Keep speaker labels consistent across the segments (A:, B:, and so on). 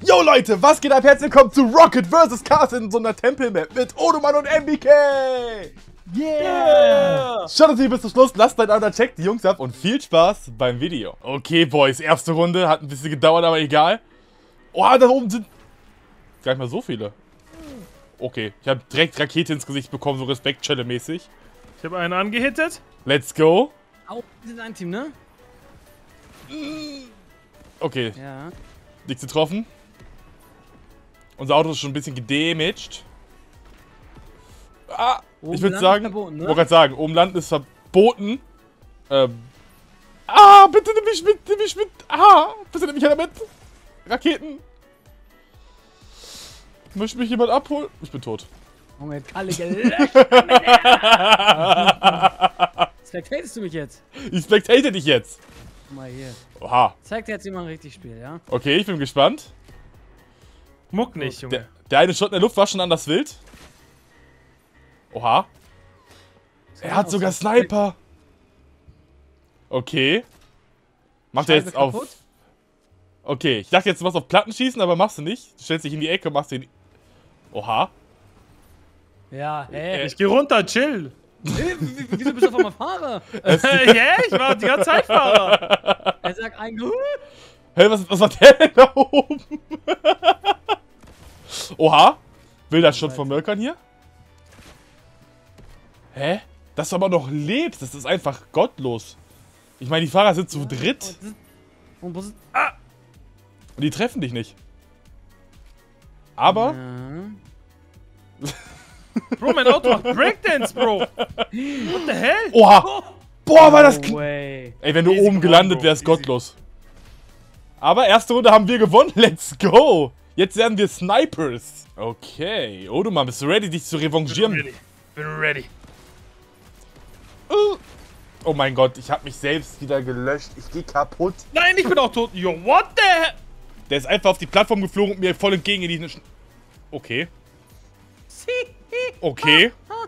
A: Yo Leute, was geht ab? Herzlich willkommen zu Rocket vs. Cars in so einer Tempelmap mit Odoman und MBK! Yeah! Schaut uns hier bis zum Schluss, lasst ein Abo, checkt die Jungs ab und viel Spaß beim Video. Okay, Boys, erste Runde, hat ein bisschen gedauert, aber egal. Oh, da oben sind gar nicht mal so viele. Okay, ich habe direkt Rakete ins Gesicht bekommen, so Respekt-Chelle-mäßig.
B: Ich habe einen angehittet.
A: Let's go.
C: Au, wir sind ein Team, ne?
A: Okay,
C: Ja.
A: nichts getroffen. Unser Auto ist schon ein bisschen gedamaged. Ah,
C: Oben
A: ich würde
C: landen
A: sagen,
C: ist verboten, ne?
A: wollte gerade sagen, oben landen ist verboten. Bitte nimm mich mit. Bitte nimm mich mit. Raketen. Möchte mich jemand abholen? Ich bin tot.
C: Junge, Kalle gelöscht. Spectatest du mich jetzt?
A: Ich spectate dich jetzt.
C: Guck mal hier.
A: Oha.
C: Zeig dir jetzt, wie man richtig spielt, ja?
A: Okay, ich bin gespannt.
B: Muck nicht, Junge.
A: Der eine Shot in der Luft war schon anders wild. Oha. Er hat sogar Sniper. Okay. Macht er jetzt auf...
C: Kaputt?
A: Okay, ich dachte jetzt, du machst auf Platten schießen, aber machst du nicht. Du stellst dich in die Ecke und machst den... Oha.
C: Ja, hä?
B: Ich geh runter, chill.
C: Wieso bist du auf einmal Fahrer?
B: Ja, ich war die ganze Zeit Fahrer.
C: Er sagt ein...
A: Hey, was war der denn da oben? Oha. Wilder Shot von Mölkern hier. Hä? Dass du aber noch lebst, das ist einfach gottlos. Ich meine, die Fahrer sind zu dritt.
C: Und was ist...
A: Und die treffen dich nicht. Aber...
C: Ja.
B: Bro, mein Auto macht Breakdance, Bro. What the hell?
A: Oha! Boah, war das...
C: No way.
A: Ey, wenn du
B: Easy
A: oben
B: gewonnen,
A: gelandet
B: Bro.
A: wärst,
B: Easy.
A: gottlos. Aber erste Runde haben wir gewonnen. Let's go! Jetzt werden wir Snipers. Okay. Odoman, bist du ready, dich zu revanchieren?
B: Bin ready.
A: Oh mein Gott, ich habe mich selbst wieder gelöscht. Ich gehe kaputt.
B: Nein, ich bin auch tot. Yo, what the hell?
A: Der ist einfach auf die Plattform geflogen und mir voll entgegen in die... Okay. Okay.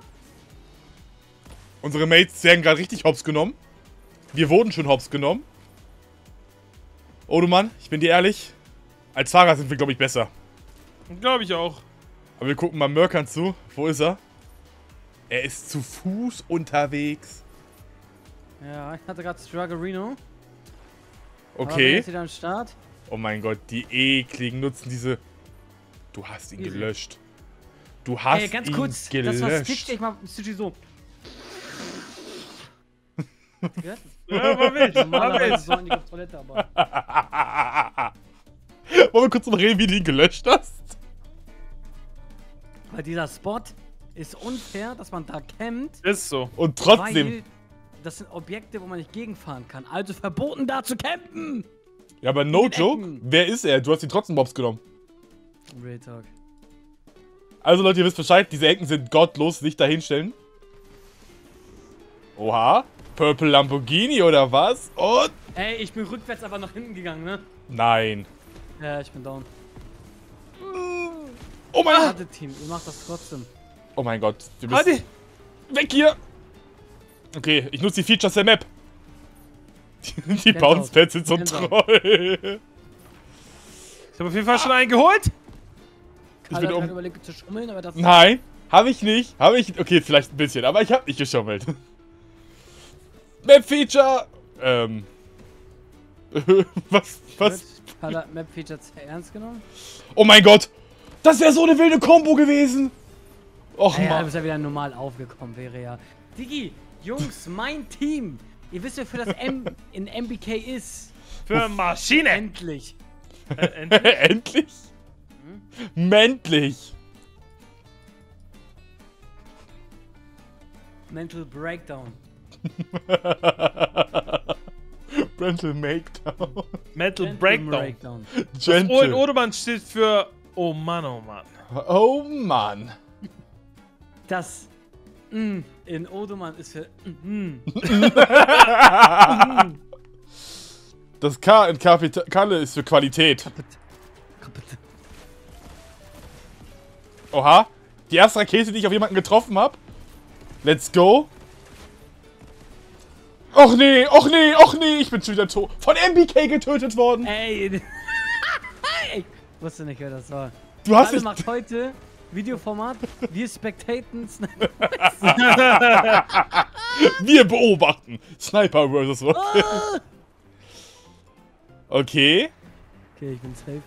A: Unsere Mates werden gerade richtig hops genommen. Wir wurden schon hops genommen. Odoman, ich bin dir ehrlich. Als Fahrer sind wir, glaube ich, besser.
B: Glaube ich auch.
A: Aber wir gucken mal Mörkern zu. Wo ist er? Er ist zu Fuß unterwegs.
C: Ja, ich hatte gerade Struggle Reno. Aber bin
A: Okay.
C: jetzt wieder am Start.
A: Oh mein Gott, die ekligen nutzen diese... Du hast ihn
C: Easy.
A: gelöscht. Du hast
C: Ey, ganz
A: ihn
C: kurz,
A: gelöscht.
C: das war Stitch, ich mach Stitchy so. Gehört?
B: Ja, war wild. War
C: Normalerweise
B: wild.
C: so in die Toilette, aber...
A: Wollen wir kurz mal reden, wie du ihn gelöscht hast?
C: Weil dieser Spot ist unfair, dass man da campt,
B: Ist so.
A: Und trotzdem...
C: weil das sind Objekte, wo man nicht gegenfahren kann. Also verboten, da zu campen!
A: Ja, aber no
C: den
A: joke.
C: Ecken.
A: Wer ist er? Du hast ihn trotzdem Mobs genommen.
C: Real Talk.
A: Also Leute, ihr wisst Bescheid, diese Ecken sind gottlos, nicht dahinstellen. Oha. Purple Lamborghini oder was? Und...
C: Ey, ich bin rückwärts aber nach hinten gegangen, ne?
A: Nein.
C: Ja, ich bin down.
A: Oh mein Gott.
C: Warte, Team, ihr macht das trotzdem.
A: Oh mein Gott. Wir müssen...
B: Adi.
A: Weg hier! Okay, ich nutze die Features der Map. Die
C: Kennt
A: Bounce Pads
C: aus.
A: sind so
C: Kennt aus.
A: treu.
B: Ich habe auf jeden Fall schon einen geholt.
A: Ich
C: Alle
A: bin
C: hat
A: um...
C: überlegt zu schummeln, aber das...
A: Nein, habe ich nicht. Habe ich... Okay, vielleicht ein bisschen, aber ich habe nicht geschummelt. Map-Feature! Was?
C: Hat Map-Features ernst genommen?
A: Oh mein Gott! Das wäre so eine wilde Combo gewesen! Och
C: Ja, du
A: Mann.
C: bist ja wieder normal aufgekommen, wäre ja. Digi, Jungs, mein Team! Ihr wisst ja, für das M in MBK ist.
B: Für Maschine.
C: Endlich.
A: Endlich? Männlich!
C: Mental Breakdown.
A: Mental Makedown.
B: Metal
C: Mental
B: Breakdown. Das O in
A: Gentle.
B: Odoman steht für Oh Mann, oh Mann.
A: Oh Mann.
C: Das in Odoman ist für
A: Das K in Kalle ist für Qualität. Oha. Die erste Rakete, die ich auf jemanden getroffen habe. Let's go. Och nee, och nee, och nee. Ich bin schon wieder tot. Von MBK getötet worden.
C: Ey. Ey. Wusste nicht, wer das war.
A: Du hast
C: Kalle
A: mich...
C: macht heute Videoformat. Wir spectaten
A: Wir beobachten. Sniper vs. Rocket.
C: Ah!
A: Okay.
C: Okay, ich bin safe.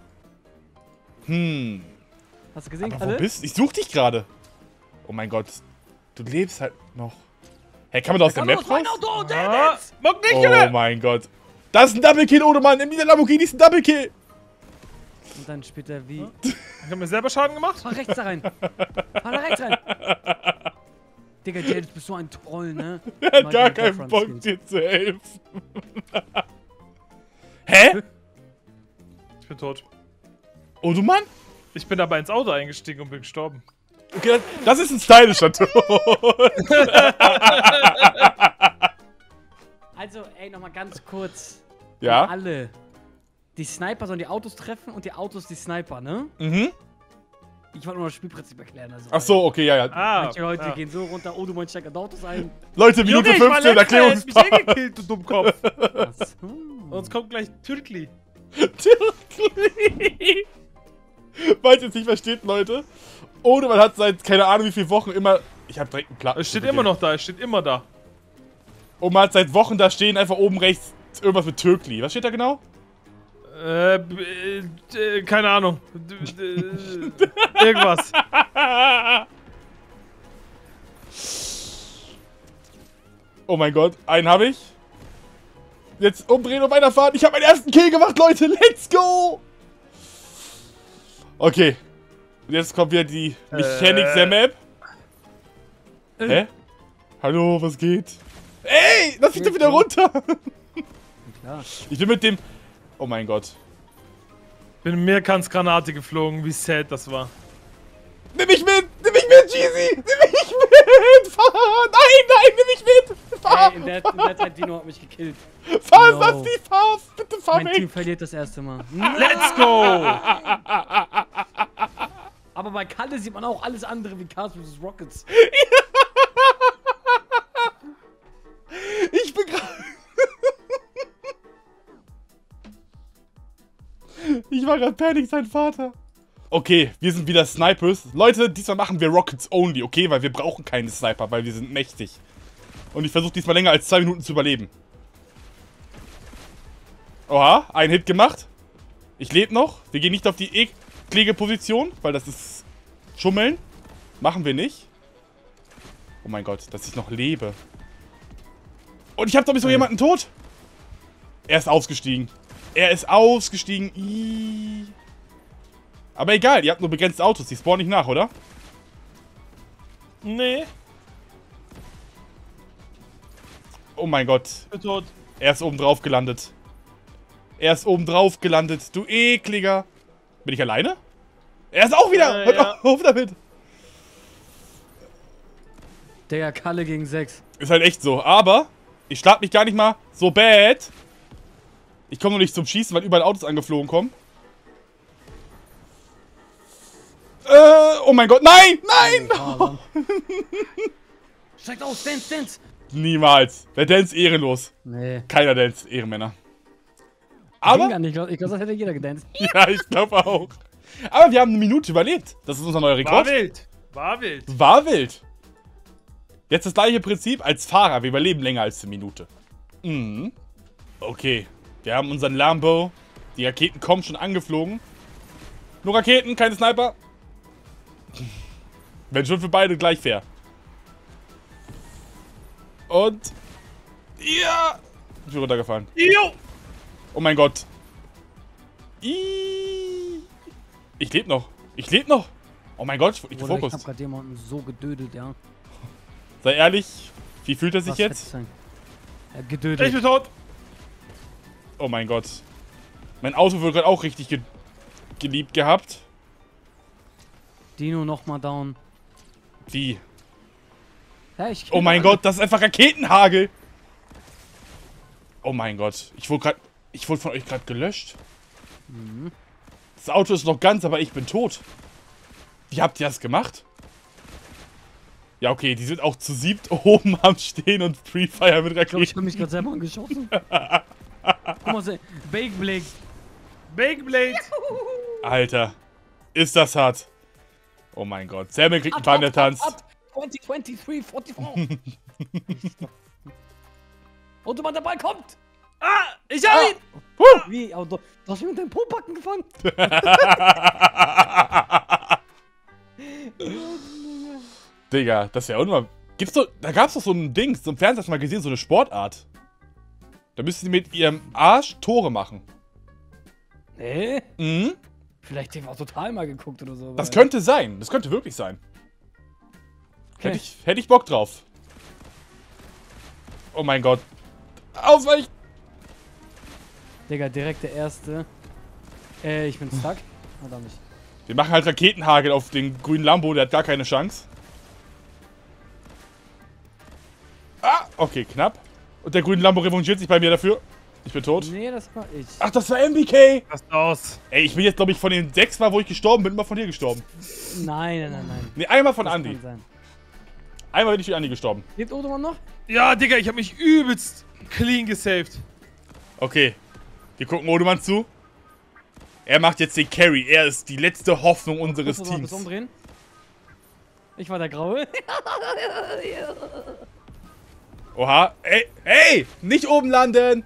C: Hast du gesehen,
A: Aber wo
C: Kalle?
A: bist du? Ich such dich gerade. Oh mein Gott. Du lebst halt noch. Hey, kann man da aus der Map raus?
C: Auto,
B: Ah, Mock nicht,
A: Oh
B: Junge!
A: mein Gott. Das ist ein Double Kill, Odo, Mann. Nimm der Lamborghini ist ein Double Kill.
C: Und dann später wie?
B: Ich hab mir selber Schaden gemacht.
C: Fahr rechts da rein. Fahr da rechts rein. Digga, Jade, du bist so ein Troll, ne?
A: Er hat
C: Mag
A: gar
C: die
A: keinen
C: Front
A: Bock,
C: Skins.
A: dir zu helfen. Hä?
B: Ich bin tot.
A: Odo, Mann?
B: Ich bin aber ins Auto eingestiegen und bin gestorben.
A: Okay, das ist ein stylischer Tod.
C: Also, ey, nochmal ganz kurz.
A: Ja?
C: Alle. Die Sniper sollen die Autos treffen und die Autos die Sniper, ne?
A: Mhm.
C: Ich wollte nur das Spielprinzip erklären. Also,
A: Ach so, okay, ja, ja.
B: Ah,
C: manche Leute
B: ja.
C: gehen so runter, oh, du meinst, steigt in Autos ein.
A: Leute, Minute
B: Junge, ich war
A: 15,
B: letzter, hättest mich
A: Erklärungsfrage.
B: gekillt, du Dummkopf.
C: Ach so.
B: Uns kommt gleich Türkli.
A: Falls ihr es nicht versteht, Leute. Odo, man hat seit keine Ahnung wie viele Wochen immer... Ich hab direkt einen Platten.
B: Es steht immer noch da, es steht immer da.
A: Und man hat seit Wochen da stehen, einfach oben rechts irgendwas mit Türkli. Was steht da genau?
B: Keine Ahnung. Irgendwas.
A: Oh mein Gott, einen habe ich. Jetzt umdrehen und weiterfahren. Ich habe meinen ersten Kill gemacht, Leute. Let's go! Okay. Und jetzt kommt wieder die Mechanics der Map. Hä? Hallo, was geht? Ey, lass mich doch wieder runter.
C: Klar.
A: Ich bin mit dem... Oh mein Gott.
B: Bin Mehrkantsgranate geflogen, wie sad das war.
A: Nimm mich mit, Jeezy. Nimm mich mit. Fahr. Nein, nimm mich mit. Fahr.
C: Ey, in der Zeit, Dino hat mich gekillt.
A: Fahr,
C: No.
A: lass die fahr. Bitte fahr
C: Mein Team
A: weg.
C: verliert das erste Mal.
B: Let's go!
C: Aber bei Kalle sieht man auch alles andere wie Cars vs. Rockets.
A: Ich bin gerade... Ich war gerade Panic, sein Vater. Okay, wir sind wieder Snipers. Leute, diesmal machen wir Rockets only, okay? Weil wir brauchen keine Sniper, weil wir sind mächtig. Und ich versuche diesmal länger als 2 Minuten zu überleben. Oha, ein Hit gemacht. Ich lebe noch. Wir gehen nicht auf die eklige Position, weil das ist Schummeln. Machen wir nicht. Oh mein Gott, dass ich noch lebe. Und ich habe doch so jemanden tot. Er ist ausgestiegen. Er ist ausgestiegen. Ih. Aber egal, ihr habt nur begrenzte Autos. Die spawnen nicht nach, oder?
B: Nee,
A: Oh mein Gott.
B: ich bin tot.
A: Er ist oben drauf gelandet. Er ist oben drauf gelandet. Du ekliger. Bin ich alleine? Er ist auch wieder. Hört
B: ja.
A: auf damit.
C: Digga, Kalle gegen 6.
A: Ist halt echt so. Aber ich schlag mich gar nicht mal so bad. Ich komme nur nicht zum Schießen, weil überall Autos angeflogen kommen. Oh mein Gott. Nein! Nein!
C: Steigt aus, dance, dance!
A: Niemals. Wer dance ehrenlos.
C: Nee.
A: Keiner dance Ehrenmänner.
C: Ging
A: Aber...
C: gar nicht. Ich glaube, das hätte jeder gedanced.
A: Ja, ich glaube auch. Aber wir haben eine Minute überlebt. Das ist unser neuer
B: War
A: Rekord.
B: wild. War wild.
A: War wild. Jetzt das gleiche Prinzip als Fahrer. Wir überleben länger als eine Minute. Mhm. Okay. Wir haben unseren Lambo. Die Raketen kommen schon angeflogen. Nur Raketen, keine Sniper. Wenn schon für beide gleich fair. Und... Ja! Ich bin runtergefallen.
B: Jo!
A: Oh mein Gott. Ich lebe noch. Ich lebe noch. Oh mein Gott, ich
C: Oder ich
A: Fokus.
C: hab gerade jemanden so gedödelt, ja.
A: Sei ehrlich, wie fühlt er sich
C: Was
A: jetzt?
C: hätte ich sagen? Er hat
B: Ich
C: gedödelt.
B: bin tot.
A: Oh mein Gott. Mein Auto wird gerade auch richtig geliebt gehabt.
C: Dino nochmal down.
A: Wie?
C: Ja, ich
A: Oh mein Gott, das ist einfach Raketenhagel. Oh mein Gott. Ich wurde von euch gerade gelöscht. Das Auto ist noch ganz, aber ich bin tot. Wie habt ihr das gemacht? Ja, okay, die sind auch zu 7 oben am Stehen und Free Fire mit
C: Ich glaube, ich
A: Raketen.
C: habe mich gerade selber angeschossen. Guck mal, Beyblade.
B: Beyblade.
A: Alter. Ist das hart. Oh mein Gott. Samuel kriegt einen Panda-Tanz.
C: 2023, 44. Autobahn, der Ball kommt!
B: Ah, ich hab ihn!
C: Wie? Aber du hast mich mit deinem Pobacken gefangen.
A: Digga, das ist ja unnormal. Da gab's doch so ein Ding, so im Fernsehen hast du mal gesehen, so eine Sportart. Da müssen sie mit ihrem Arsch Tore machen.
C: Nee?
A: Mhm.
C: Vielleicht haben wir auch total mal geguckt oder so.
A: Das könnte sein. Das könnte wirklich sein.
C: Okay.
A: Hätte ich Bock drauf. Oh mein Gott. Ausweichen!
C: Digga, direkt der erste. Ich bin stuck. Oder nicht?
A: Wir machen halt Raketenhagel auf den grünen Lambo, der hat gar keine Chance. Ah, okay, knapp. Und der grüne Lambo revanchiert sich bei mir dafür. Ich bin tot.
C: Nee, das war ich.
A: Ach, das war MBK!
B: Lass aus.
A: Ey, ich bin jetzt, glaube ich, von den 6 Mal, wo ich gestorben bin, immer von dir gestorben.
C: Nein.
A: Nee, einmal von
C: Das
A: Andi.
C: kann sein.
A: Einmal bin ich für Andi gestorben.
C: Lebt Odoman noch?
B: Ja, Digga, ich hab mich übelst clean gesaved.
A: Okay. Wir gucken Odemann zu. Er macht jetzt den Carry. Er ist die letzte Hoffnung unseres
C: Musst du mal
A: Teams.
C: kurz umdrehen? Ich war der Graue.
A: Oha. Ey, ey! Nicht oben landen!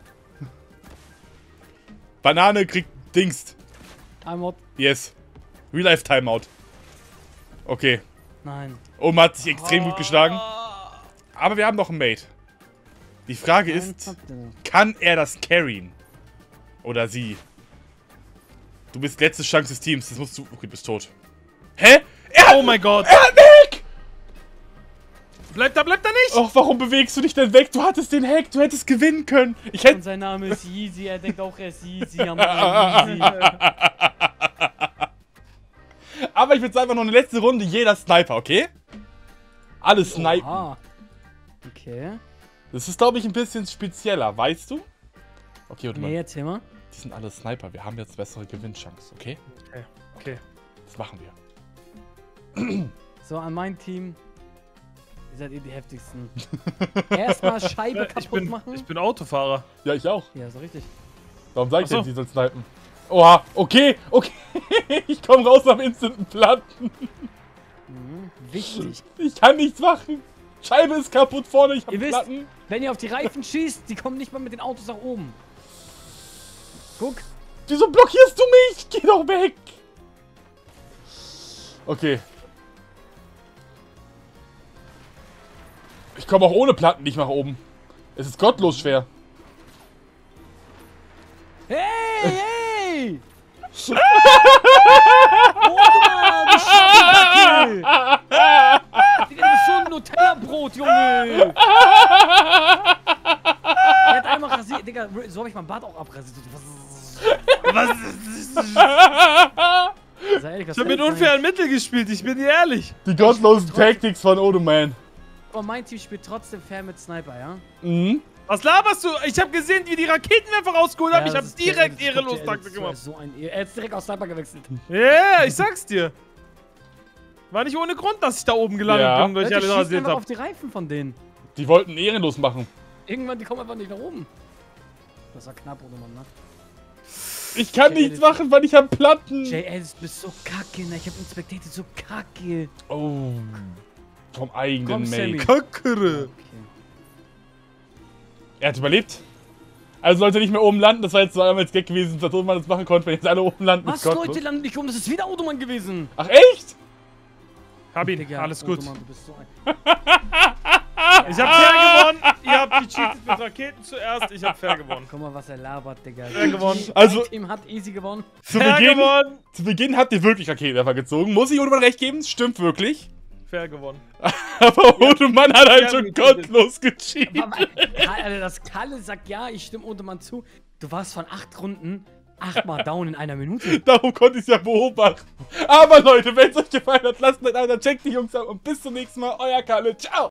A: Banane kriegt Dingst.
C: Timeout.
A: Yes. Real Life Timeout. Okay.
C: Nein.
A: Oma hat sich extrem gut geschlagen. Aber wir haben noch einen Mate. Die Frage ist, kann er das carryen? Oder sie? Du bist letzte Chance des Teams. Das musst du... Okay, du bist tot. Hä?
B: Oh mein Gott.
A: Er hat einen Hack!
B: Bleib da nicht!
A: Och, warum bewegst du dich denn weg? Du hattest den Hack. Du hättest gewinnen können. Ich hätte...
C: Und sein Name ist Yeezy. Er denkt auch, er ist Yeezy. Yeezy.
A: Aber ich würde sagen, einfach noch eine letzte Runde. Jeder Sniper, okay? Alle snipen.
C: Aha. Okay.
A: Das ist, glaube ich, ein bisschen spezieller. Weißt du? Okay, warte mal.
C: Nee, erzähl mal.
A: Die sind alle Sniper. Wir haben jetzt bessere Gewinnchance, okay?
B: Okay.
A: Das machen wir.
C: So, an mein Team. Ihr seid die heftigsten. Erstmal Scheibe kaputt machen.
B: Ich bin Autofahrer.
A: Ja, ich auch.
C: Ja, so richtig.
A: Warum sag ich
B: Ach so.
A: denn, die sollen snipen? Oha, okay. Ich komme raus am instanten Platten.
C: Wichtig.
A: Ich kann nichts machen. Scheibe ist kaputt vorne, ich hab
C: Ihr wisst,
A: Platten.
C: wenn ihr auf die Reifen schießt, die kommen nicht mal mit den Autos nach oben. Guck.
A: Wieso blockierst du mich? Geh doch weg. Okay. Ich komme auch ohne Platten nicht nach oben. Es ist gottlos schwer.
C: Hey, hey! Odoman, du Scheiße! Digga, du bist so ein Nutella-Brot, Junge! Er hat einmal rasiert. Digga, so hab ich mein Bart auch abrasiert.
B: Was?
C: Sei ehrlich, was
B: Ich hab mit unfairen Mitteln gespielt, ich bin dir ehrlich.
A: Die gottlosen Tactics von Odoman.
C: Aber mein Team spielt trotzdem fair mit Sniper, ja?
A: Mhm.
B: Was laberst du? Ich hab gesehen, wie die Raketenwerfer rausgeholt haben. Ich hab
C: das ist
B: direkt
C: der-
B: ehrenlos
C: der-
B: Taktik
C: der-
B: gemacht.
C: so ein Er ist direkt aus Sniper gewechselt.
B: Ja, ich sag's dir. War nicht ohne Grund, dass ich da oben gelandet
A: Ja.
B: bin, weil ich
C: Leute,
B: alle
C: schießt
B: rasiert
C: einfach
B: hab.
C: auf die Reifen von denen.
A: Die wollten ehrenlos machen.
C: Irgendwann, die kommen einfach nicht nach oben. Das war knapp, oder Mann, ne?
A: Ich kann nichts machen, weil ich hab Platten.
C: JL, du bist so kacke, ne? Ich hab inspektiert, so kacke.
A: Oh. Vom eigenen
C: Komm,
A: Mate.
C: Sammy.
B: Kackere.
C: Okay.
A: Er hat überlebt. Also sollte nicht mehr oben landen. Das war jetzt so einmal als Gag gewesen, dass man das machen konnte, wenn jetzt alle oben landen.
C: Was,
A: ist gottlos.
C: Leute, landen nicht um? Das ist wieder Odoman gewesen.
A: Ach, echt?
B: Hab ihn,
C: Digga,
B: alles gut.
C: Odoman, du bist so ein...
B: Ich hab fair gewonnen. Ihr habt gecheatet mit Raketen zuerst. Ich hab fair gewonnen.
C: Guck mal, was er labert, Digga.
B: Fair gewonnen.
A: Also-
C: Mein Team hat easy gewonnen.
B: Fair gewonnen.
A: Zu Beginn habt ihr wirklich Raketenwerfer gezogen. Muss ich Odoman recht geben? Stimmt wirklich.
B: Fair gewonnen.
A: Aber Odoman hat halt
B: Ja,
A: schon
B: gut,
A: gottlos gecheatet.
C: Alter, das Kalle sagt ja, ich stimme Odoman zu. Du warst von 8 Runden 8-mal down in einer Minute.
A: Darum konnte ich es ja beobachten. Aber Leute, wenn es euch gefallen hat, lasst einen Like da, checkt die Jungs ab und bis zum nächsten Mal. Euer Kalle. Ciao.